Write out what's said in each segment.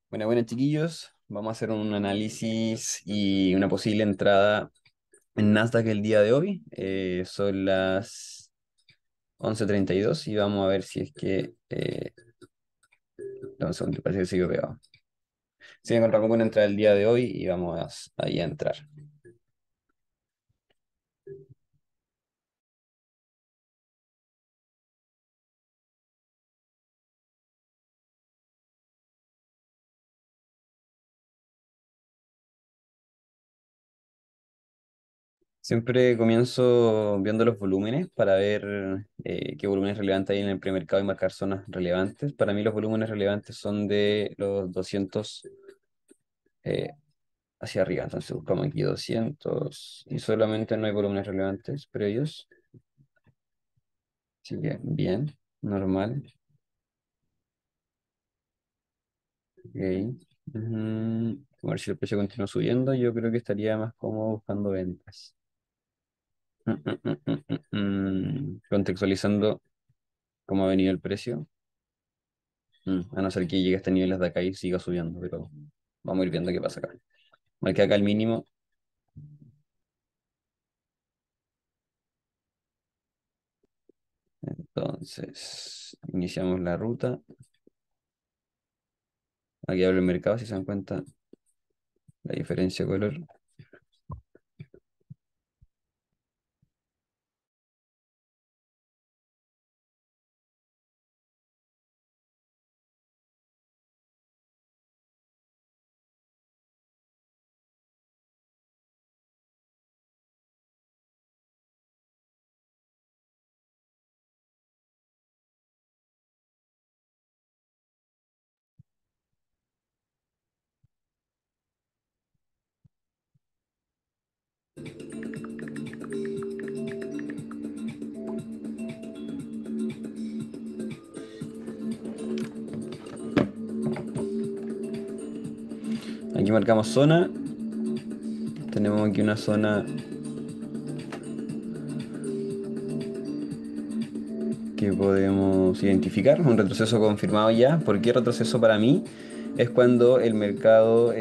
Bueno, bueno, chiquillos, vamos a hacer un análisis y una posible entrada en Nasdaq el día de hoy. Son las 11:32 y vamos a ver si es que... dame un segundo, parece que sigo pegado. Si encontramos con una entrada el día de hoy y vamos ahí a entrar. Siempre comienzo viendo los volúmenes para ver qué volúmenes relevantes hay en el premercado y marcar zonas relevantes. Para mí los volúmenes relevantes son de los 200 eh, hacia arriba. Entonces buscamos aquí 200 y solamente no hay volúmenes relevantes previos. Así que bien, normal. Ok. A ver si el precio continúa subiendo. Yo creo que estaría más cómodo buscando ventas. Contextualizando cómo ha venido el precio. A no ser que llegue a estos niveles de acá y siga subiendo, pero vamos a ir viendo qué pasa acá. Marqué acá el mínimo. Entonces, iniciamos la ruta. Aquí abre el mercado, si se dan cuenta, la diferencia de color. Aquí marcamos zona. Tenemos aquí una zona que podemos identificar, un retroceso confirmado ya. ¿Por qué retroceso para mí? Es cuando el mercado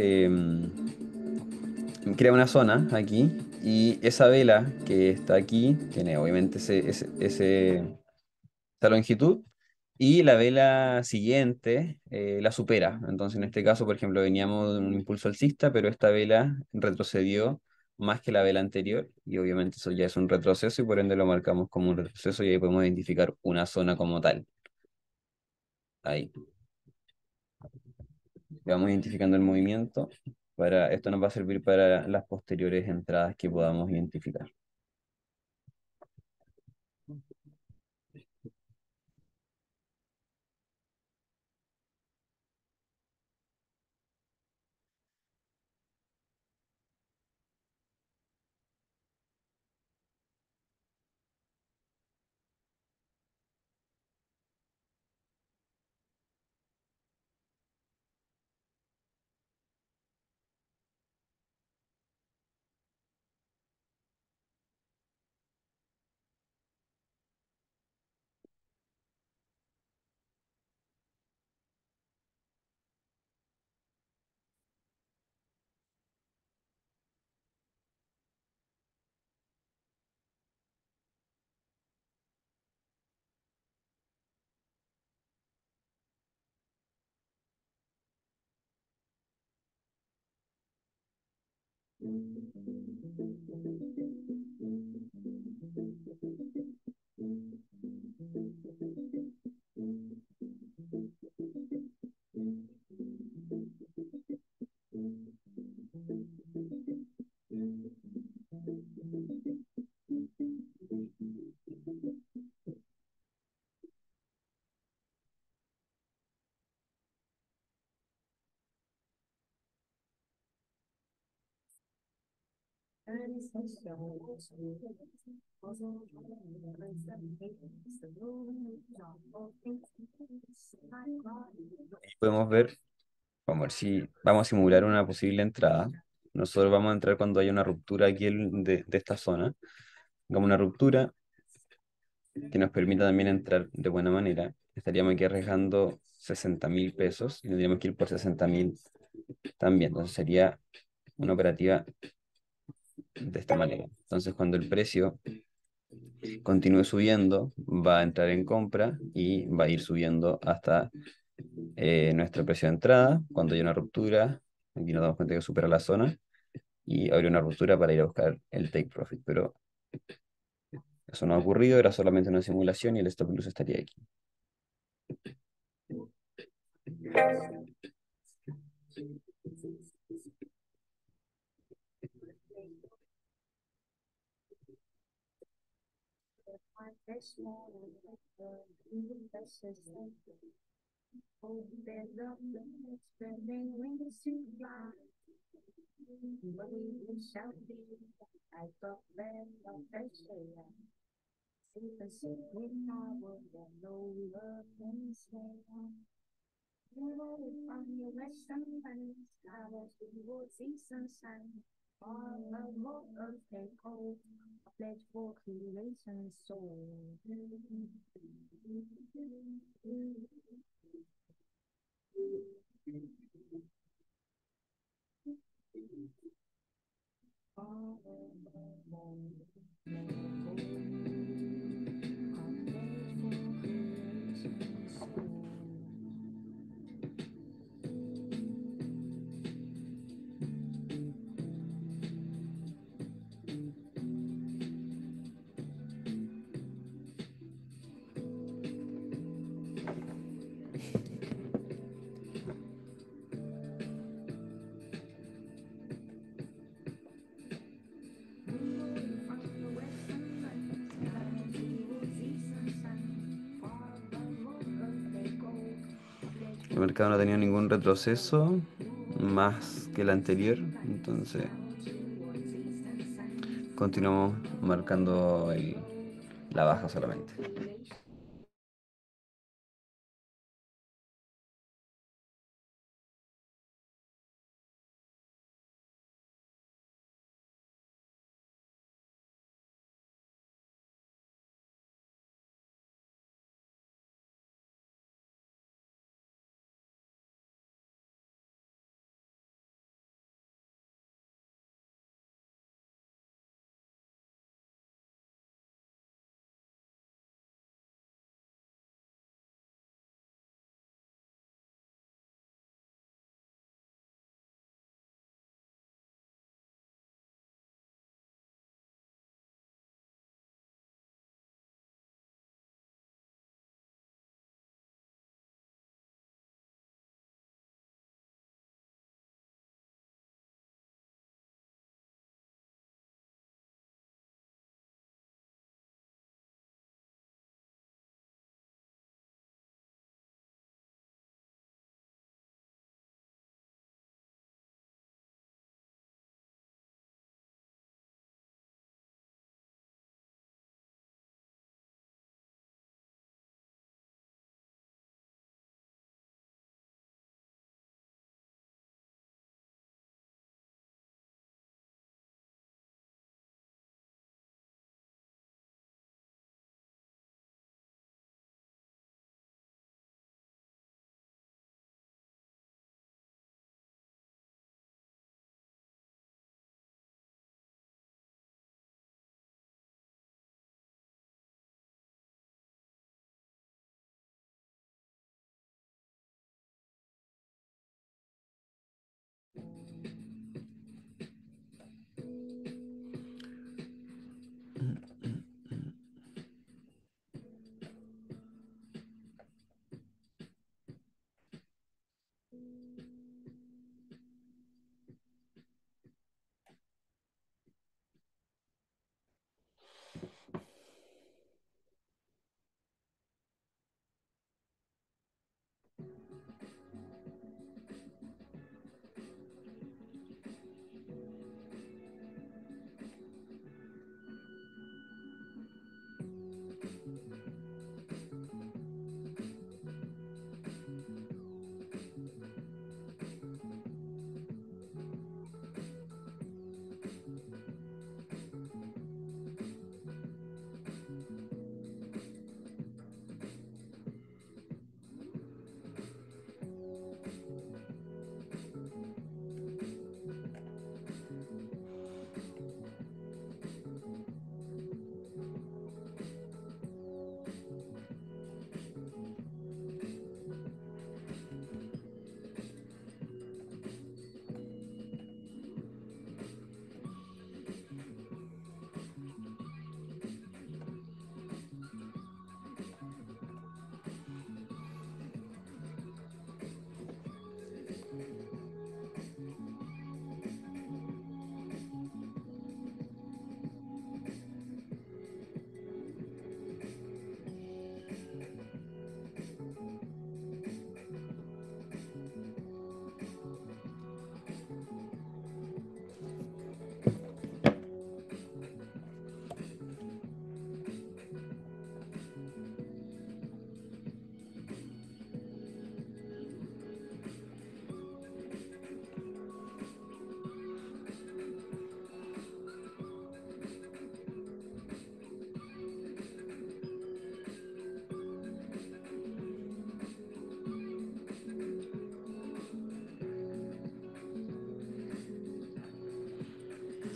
crea una zona aquí y esa vela que está aquí tiene obviamente esa longitud y la vela siguiente la supera. Entonces, en este caso, por ejemplo, veníamos de un impulso alcista, pero esta vela retrocedió más que la vela anterior y obviamente eso ya es un retroceso y por ende lo marcamos como un retroceso y ahí podemos identificar una zona como tal. Ahí. Vamos identificando el movimiento. Esto nos va a servir para las posteriores entradas que podamos identificar. Ahí podemos ver, vamos a ver si vamos a simular una posible entrada. Nosotros vamos a entrar cuando haya una ruptura aquí de esta zona. Hagamos una ruptura que nos permita también entrar de buena manera. Estaríamos aquí arriesgando 60.000 pesos y tendríamos que ir por 60.000 también. Entonces sería una operativa de esta manera. Entonces cuando el precio continúe subiendo, va a entrar en compra y va a ir subiendo hasta nuestro precio de entrada. Cuando hay una ruptura, aquí nos damos cuenta que supera la zona y habría una ruptura para ir a buscar el take profit. Pero eso no ha ocurrido, era solamente una simulación y el stop loss estaría aquí. El mercado no ha tenido ningún retroceso más que el anterior, entonces continuamos marcando la baja solamente.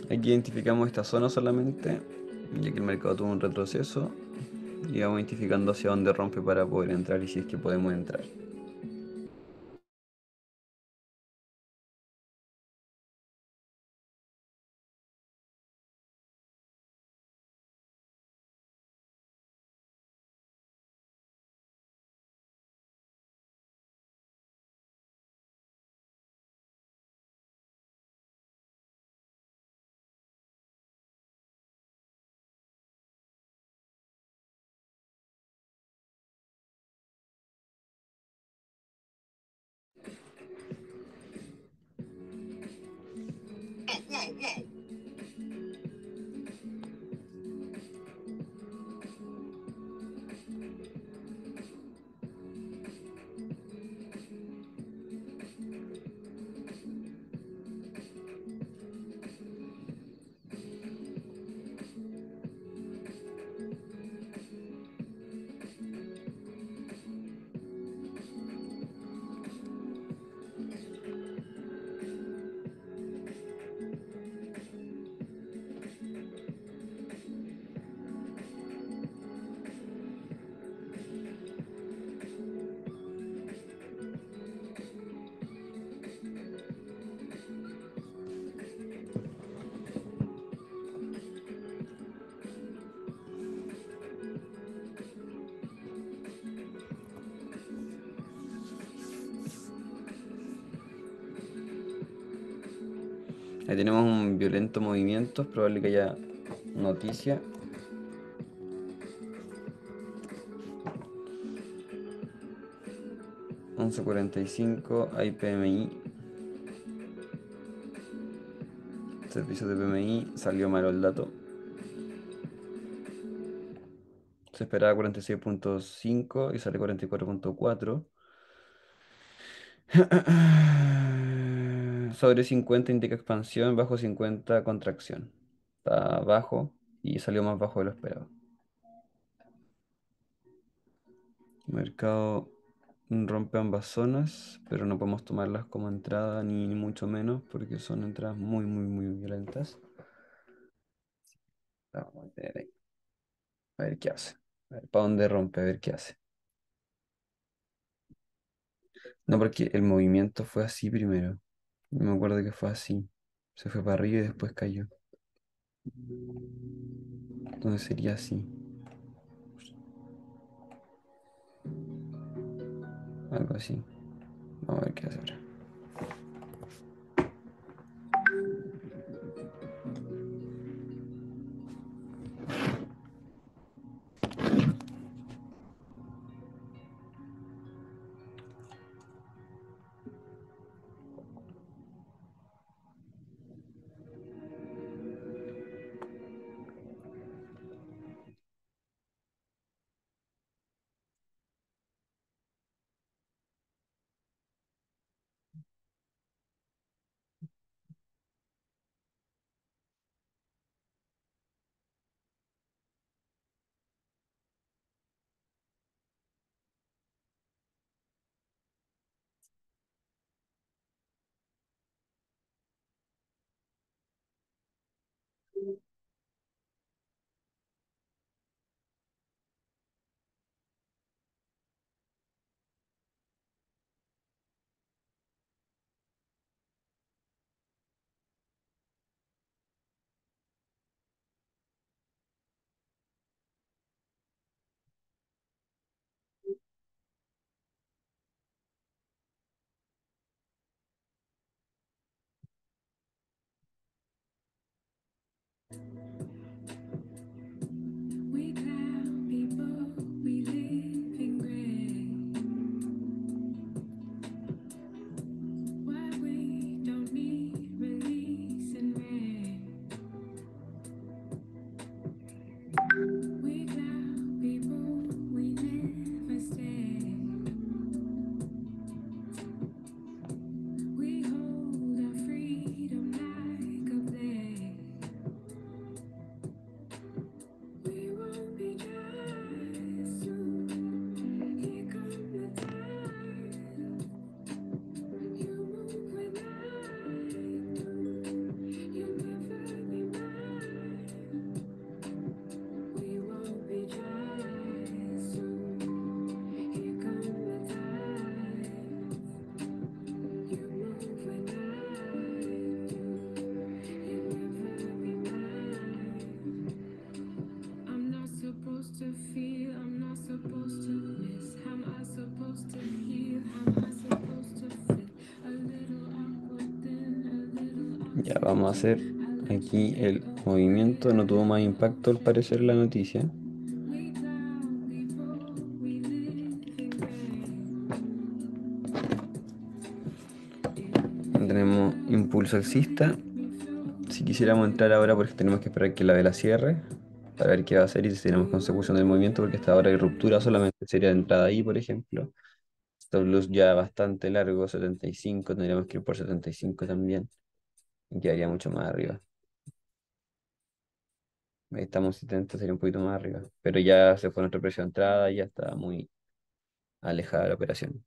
Aquí identificamos esta zona solamente, ya que el mercado tuvo un retroceso, y vamos identificando hacia dónde rompe para poder entrar y si es que podemos entrar. Ahí tenemos un violento movimiento, es probable que haya noticia. 11:45, hay PMI, servicio de PMI, salió malo el dato. Se esperaba 46,5 y sale 44,4. Sobre 50 indica expansión, bajo 50 contracción. Está bajo y salió más bajo de lo esperado. Mercado rompe ambas zonas, pero no podemos tomarlas como entrada ni mucho menos porque son entradas muy, muy, muy violentas. Vamos a tener ahí. A ver qué hace. A ver para dónde rompe, a ver qué hace. No, porque el movimiento fue así primero. Me acuerdo que fue así. Se fue para arriba y después cayó. Entonces sería así. Algo así. Vamos a ver qué hace ahora. Ya vamos a hacer aquí el movimiento. No tuvo más impacto al parecer la noticia. Tenemos impulso alcista. Si quisiéramos entrar ahora, porque tenemos que esperar que la vela cierre para ver qué va a hacer y si tenemos consecución del movimiento, porque hasta ahora hay ruptura solamente sería de entrada ahí, por ejemplo. Stop loss ya bastante largo, 75, tendríamos que ir por 75 también, y quedaría mucho más arriba. Ahí estamos 70, sería un poquito más arriba, pero ya se fue nuestro precio de entrada y ya está muy alejada la operación.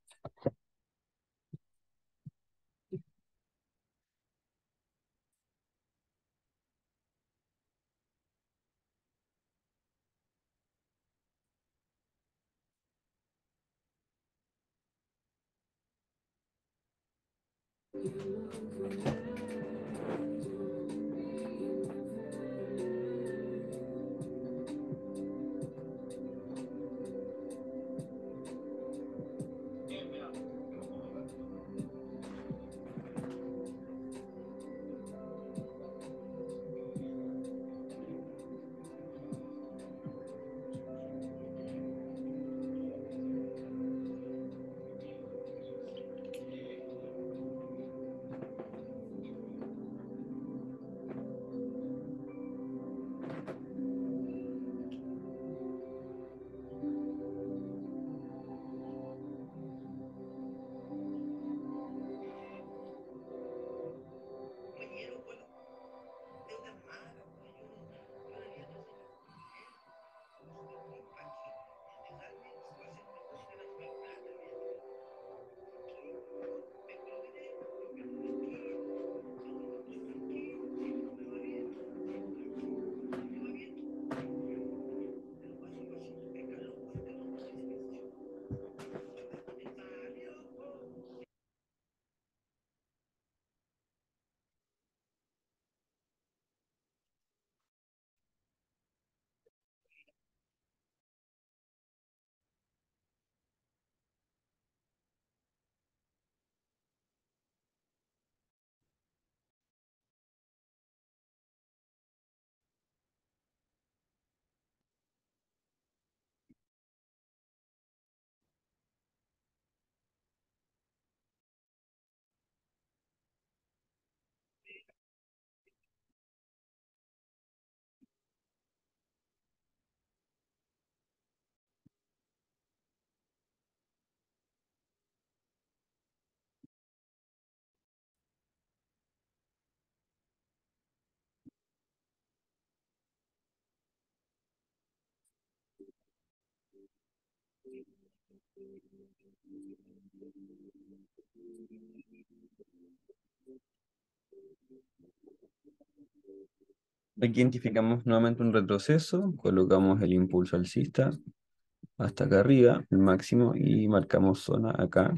Aquí identificamos nuevamente un retroceso, colocamos el impulso alcista hasta acá arriba, el máximo, y marcamos zona acá.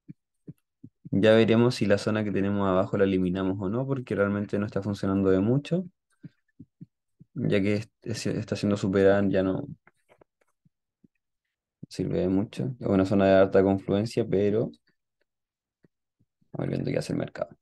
Ya veremos si la zona que tenemos abajo la eliminamos o no, porque realmente no está funcionando de mucho, ya que está siendo superada, ya no sirve de mucho. Es una zona de alta confluencia, pero vamos viendo qué hace el mercado.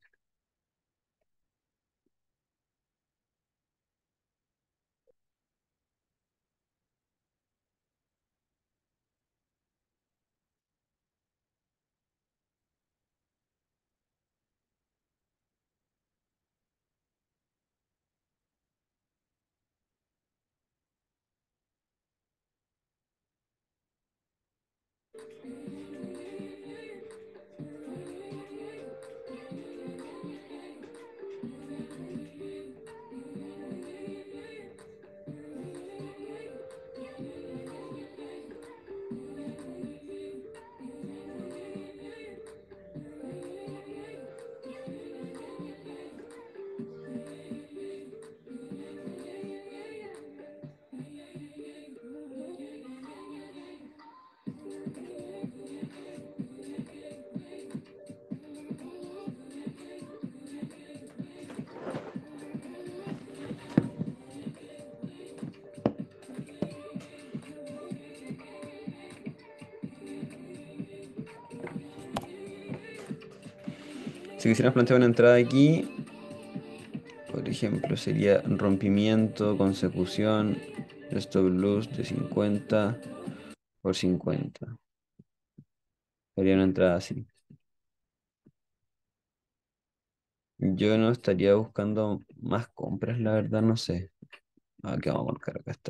Si quisieras plantear una entrada aquí, por ejemplo, sería rompimiento, consecución, stop loss de 50 por 50. Sería una entrada así. Yo no estaría buscando más compras, la verdad, no sé. ¿Qué vamos a marcar acá?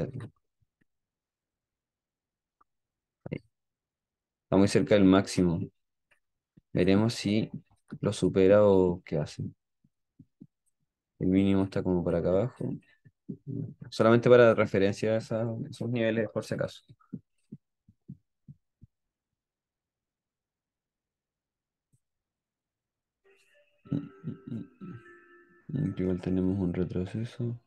Ahí. Está muy cerca del máximo. Veremos si lo supera o qué hace. El mínimo está como para acá abajo. Solamente para referencia a esos niveles, por si acaso. Igual tenemos un retroceso.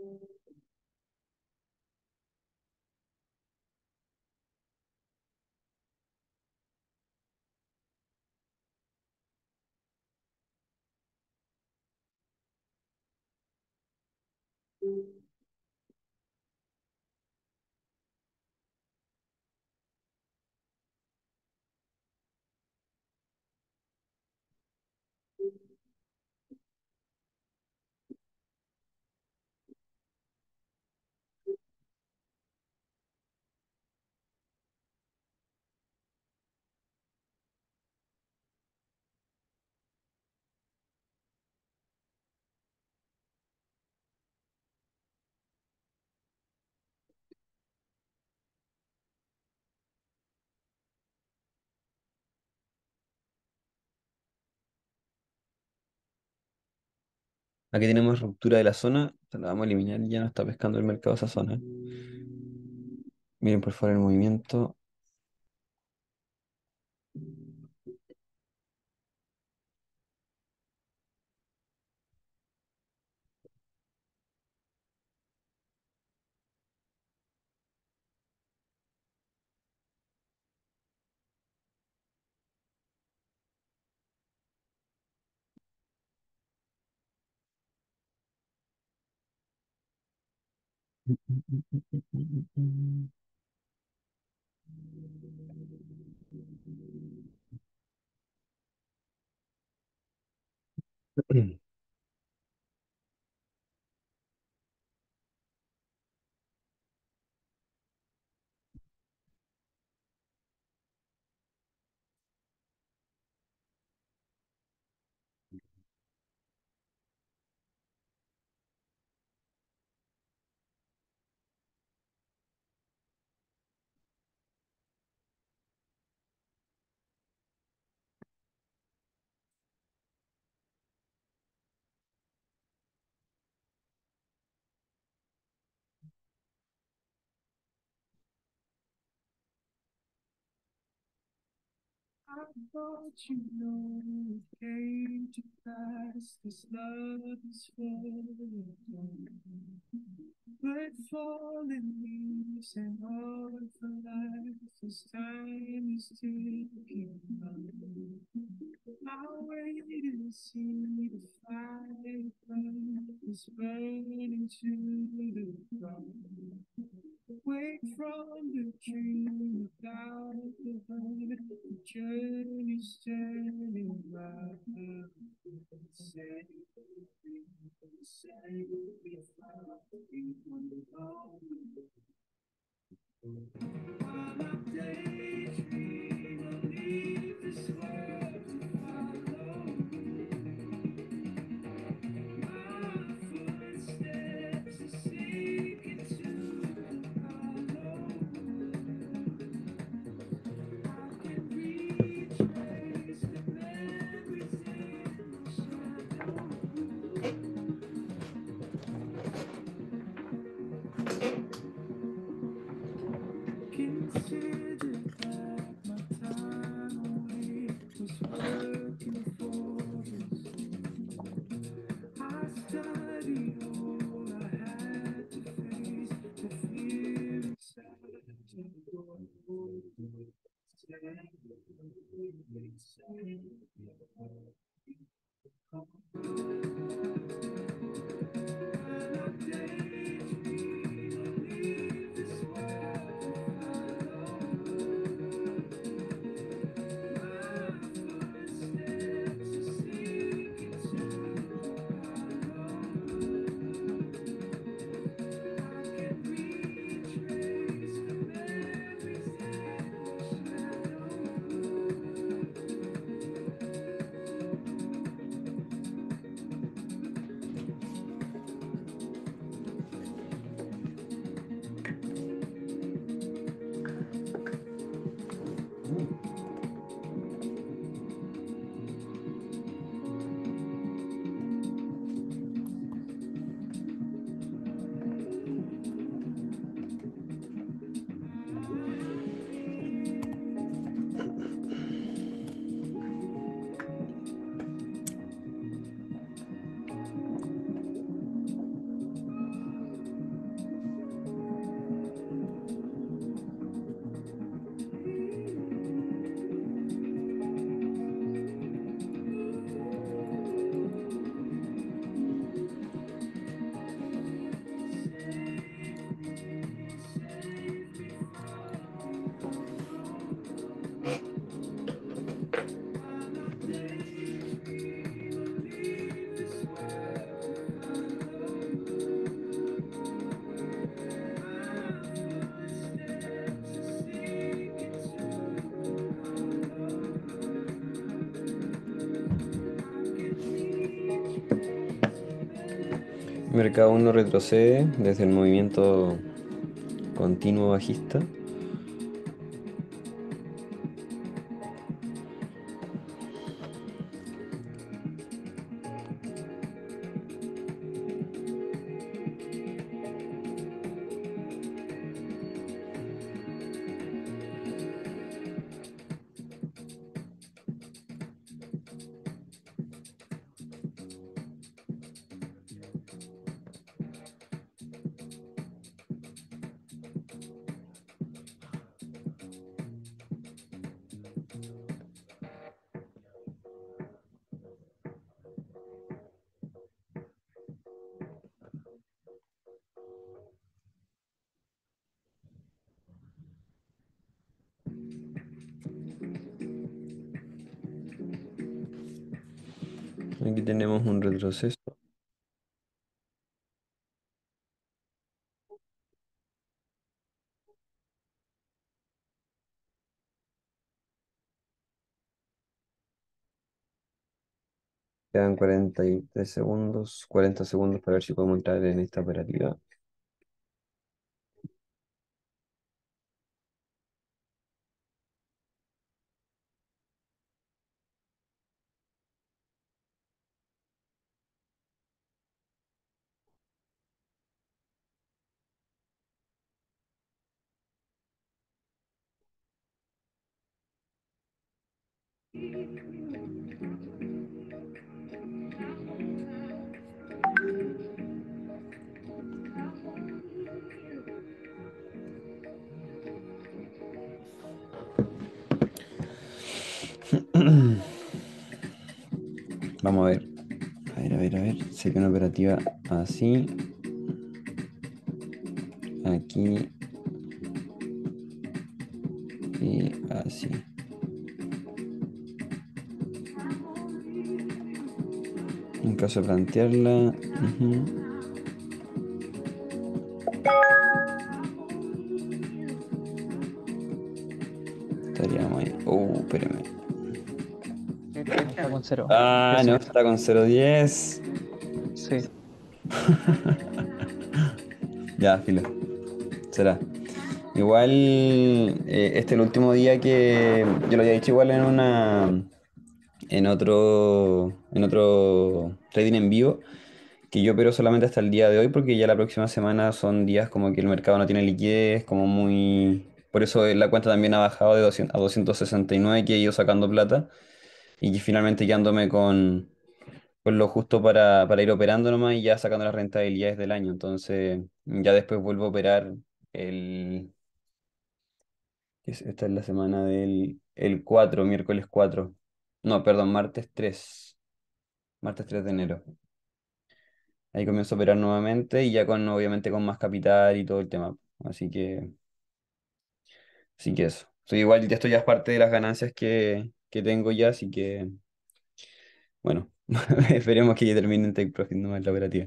Aquí tenemos ruptura de la zona, la vamos a eliminar y ya no está pescando el mercado esa zona. Miren por favor el movimiento. I thought you know it came to pass. This love is full, but falling leaves and all for life. This time is ticking on. I wait and see the fire burn. It's burning to the ground. Wake from the dream without the burden. The journey's turning round. Say, say we found while I'm daydreaming, I'll leave this world to follow. My footsteps are sinking to the hollow. I can retrace the memories in the shadow. Consider that my time away was working for this. I studied all I had to face, the fear inside to go. Mercado uno retrocede desde el movimiento continuo bajista. Aquí tenemos un retroceso. Quedan 43 segundos, 40 segundos para ver si podemos entrar en esta operativa. Vamos a ver. A ver, a ver, a ver. Sería una operativa así, aquí y así. En caso de plantearla, estaríamos ahí. Espérame. No, está con cero. Ah, Diez no, segundos. está con 0,10. Sí. Ya, filo. Será. Igual, este es el último día que yo lo había dicho igual en otro trading en vivo, que yo opero solamente hasta el día de hoy porque ya la próxima semana son días como que el mercado no tiene liquidez, como muy... Por eso la cuenta también ha bajado de 200 a 269 que he ido sacando plata y que finalmente quedándome con lo justo para ir operando nomás y ya sacando las rentabilidades del año. Entonces ya después vuelvo a operar el... Esta es la semana del 4 miércoles 4. No, perdón, martes 3 de enero. Ahí comienzo a operar nuevamente y ya obviamente con más capital y todo el tema. Así que eso. Igual esto ya es parte de las ganancias que tengo ya, así que bueno, esperemos que ya termine en Take Profit nomás la operativa.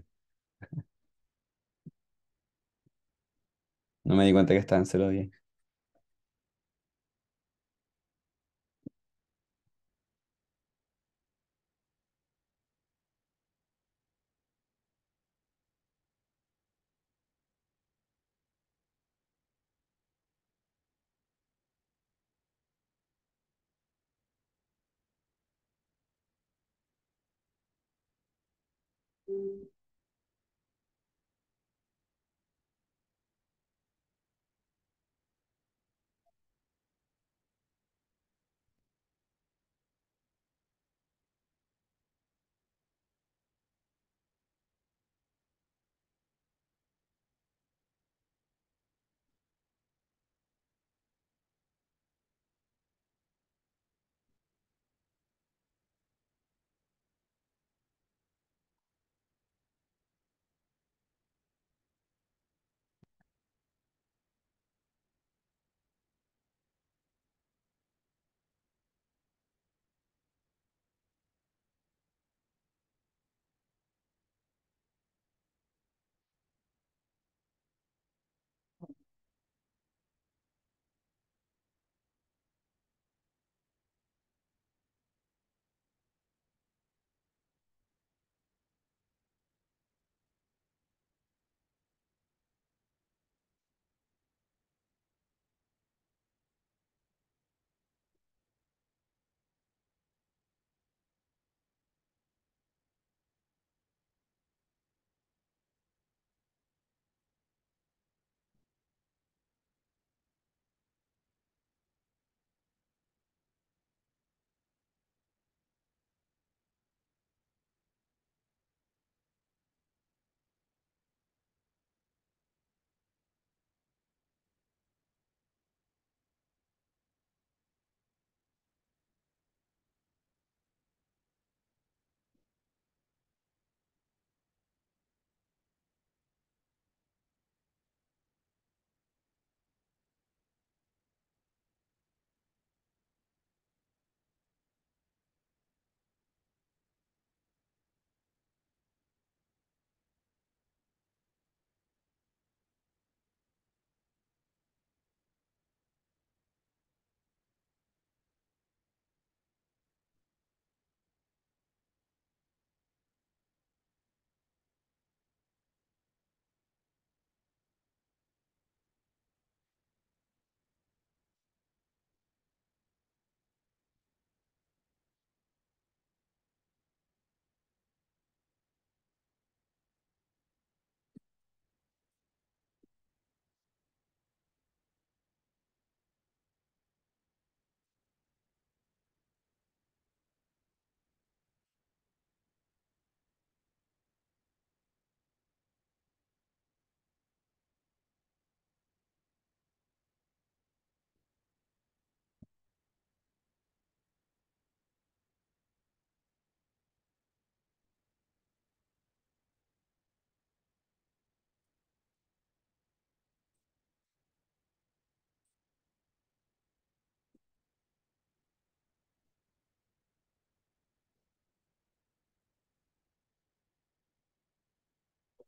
No me di cuenta que estaba en 0,10.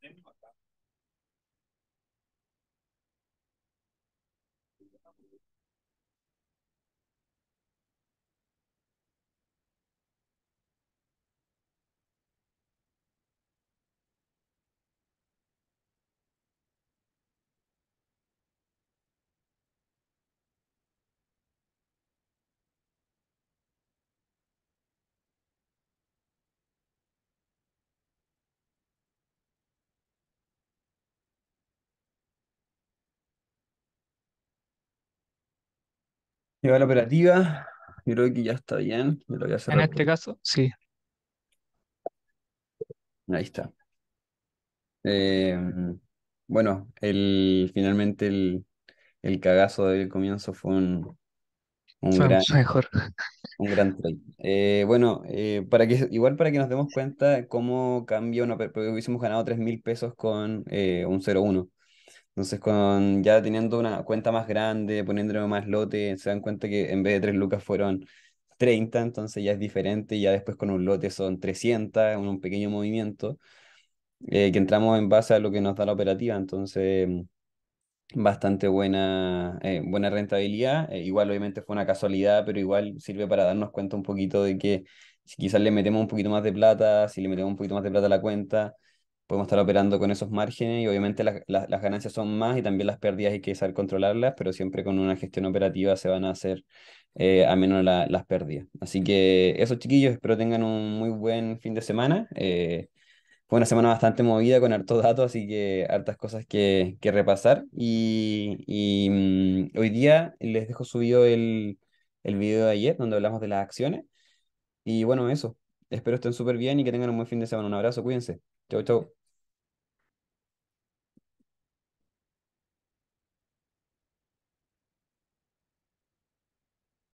Lleva la operativa, yo creo que ya está bien, yo lo voy a En cerrar. este caso, sí. Ahí está. Eh, bueno, finalmente el cagazo del comienzo fue un Fue gran, mejor. un gran trade. Bueno, igual para que nos demos cuenta cómo cambia porque hubiésemos ganado 3.000 pesos con un 0-1. Entonces, ya teniendo una cuenta más grande, poniéndole más lote, se dan cuenta que en vez de 3 lucas fueron 30, entonces ya es diferente. Ya después con un lote son 300, un pequeño movimiento, que entramos en base a lo que nos da la operativa. Entonces, bastante buena rentabilidad. Igual obviamente fue una casualidad, pero igual sirve para darnos cuenta un poquito de que si quizás le metemos un poquito más de plata, si le metemos un poquito más de plata a la cuenta, podemos estar operando con esos márgenes y obviamente las ganancias son más y también las pérdidas hay que saber controlarlas, pero siempre con una gestión operativa se van a hacer a menos las pérdidas. Así que eso, chiquillos, espero tengan un muy buen fin de semana. Fue una semana bastante movida con hartos datos, así que hartas cosas que repasar. Hoy día les dejo subido el video de ayer donde hablamos de las acciones. Y bueno, eso. Espero estén súper bien y que tengan un buen fin de semana. Un abrazo, cuídense. Chau, chau.